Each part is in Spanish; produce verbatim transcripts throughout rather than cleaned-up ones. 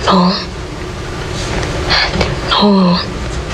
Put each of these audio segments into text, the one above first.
No. No. No.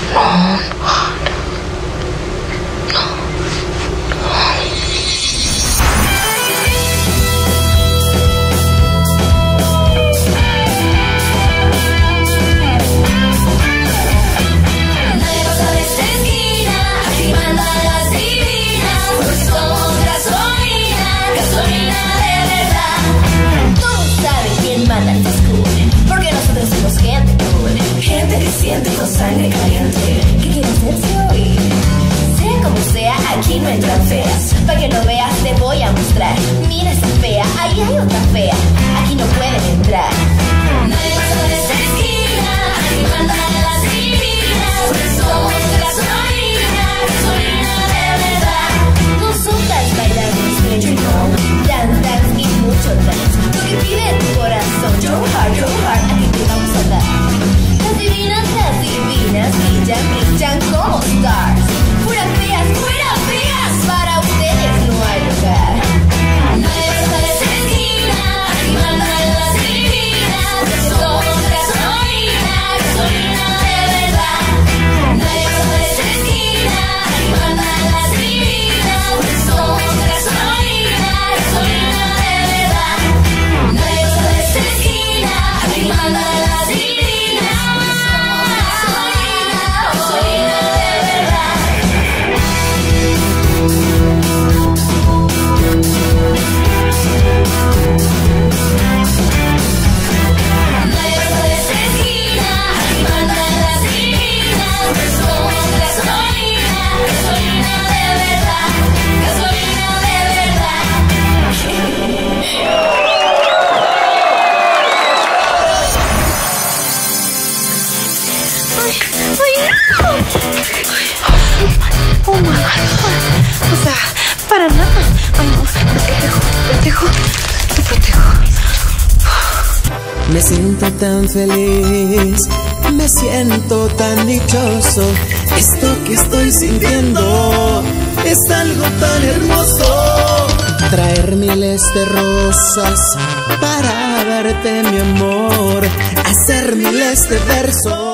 Porque nosotros somos gente cool, gente que siente con sangre caliente, que quiere hacerse oír. Sea como sea, aquí no entran feas. Para que lo veas te voy a mostrar. Mira esta fea, ahí hay otra fea. Aquí no pueden entrar. Nadie pasa de esta esquina, aquí mandan las divinas. Somos gasolina, gasolina de verdad. Nosotras bailamos mucho, no, dan, dan y mucho dance. Lo que pide tu corazón, yo hard, yo hard, aquí te vamos a dar. Las divinas, las divinas, brillan, brillan como stars. Fuera feas, fuera feas, para ustedes no hay lugar. Nadie pasa de esa esquina, aquí mandan las divinas. Somos gasolina, gasolina de verdad. Nadie pasa de esa esquina, aquí mandan las divinas. Somos gasolina, gasolina de verdad. Nadie pasa de esa esquina, aquí mandan las divinas. Gasolina, gasolina de verdad. Nadie pasa de esa esquina, aquí mandan las divinas. Somos gasolina, gasolina de verdad. Gasolina de verdad. ¡Ay! ¡Ay, no! ¡Ay! ¡Oh, my God! O sea, para nada. ¡Ay, no! Te protejo, te protejo, te protejo. Me siento tan feliz, me siento tan dichoso. Esto que estoy sintiendo es algo tan hermoso. Traer miles de rosas para darte mi amor, hacer miles de versos.